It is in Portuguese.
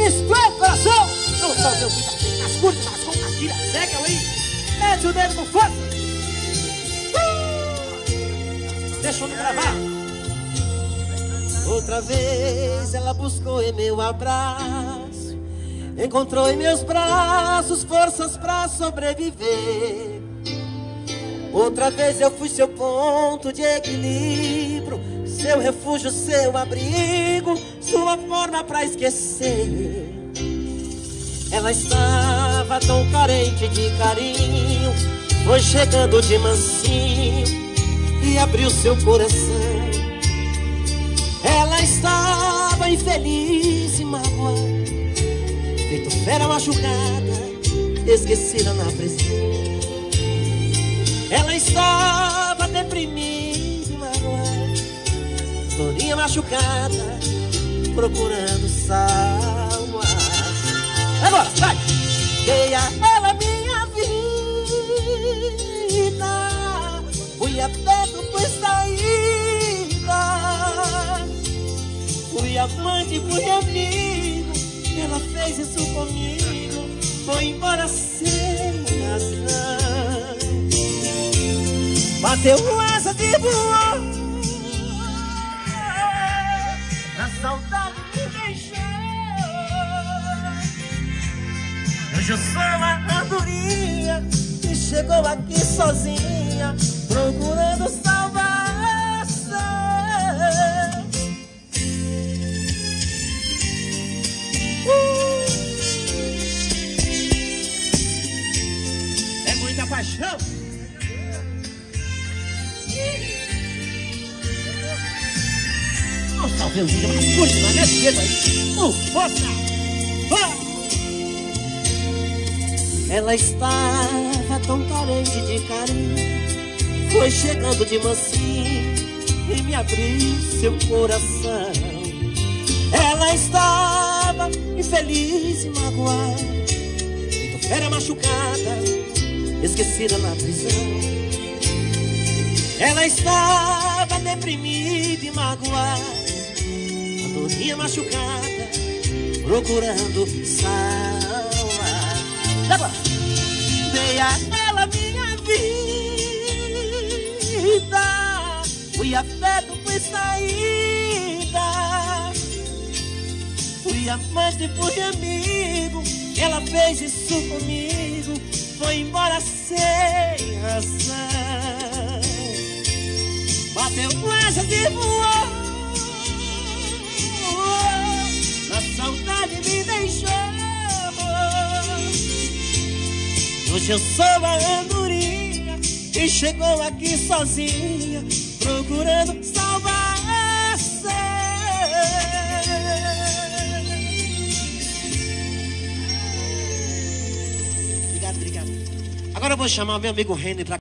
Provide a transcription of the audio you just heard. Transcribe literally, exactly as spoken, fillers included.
Estranho coração. Não só o meu filho nas curtas, mas com as tiras cega aí. Mete o dedo com força. uh! Deixa eu me gravar. Outra vez ela buscou em meu abraço, encontrou em meus braços forças pra sobreviver. Outra vez eu fui seu ponto de equilíbrio, seu refúgio, seu abrigo, sua forma pra esquecer. Ela estava tão carente de carinho, foi chegando de mansinho e abriu seu coração. Ela estava infeliz e magoada, feito fera machucada, esquecida na prisão. Ela estava deprimida e magoada, torinha machucada, procurando salvação. Agora, vai! Dei a ela minha vida, fui aberto, fui saída, fui amante, fui amigo. Ela fez isso comigo, foi embora sem razão. Bateu asa de voar, a saudade me deixou. Hoje eu sou uma andorinha que chegou aqui sozinha, procurando salvação. uh! É muita paixão. Não salve o vídeo, mas curte, mas mexe dedo aí. Uh, força! Uh! Ela estava tão carente de carinho, foi chegando de mansinho e me abriu seu coração. Ela estava infeliz e magoada, feito fera machucada, esquecida na prisão. Ela estava deprimida e magoada, a dorinha machucada, procurando salvar. Dei a ela minha vida, fui afeto, fui saída, fui amante, fui amigo. Ela fez isso comigo, foi embora sem razão. Bateu asa de voar, a saudade me deixou. Hoje eu sou a andorinha que chegou aqui sozinha, procurando salvação. Obrigado, obrigado. Agora eu vou chamar meu amigo Henry pra